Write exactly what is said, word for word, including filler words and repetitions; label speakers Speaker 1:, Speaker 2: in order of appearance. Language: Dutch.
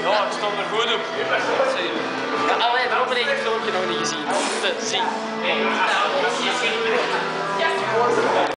Speaker 1: Ja, ik stond er goed op.
Speaker 2: Ja, allee, daarom heb ik het filmpje nog niet gezien. Om te zien.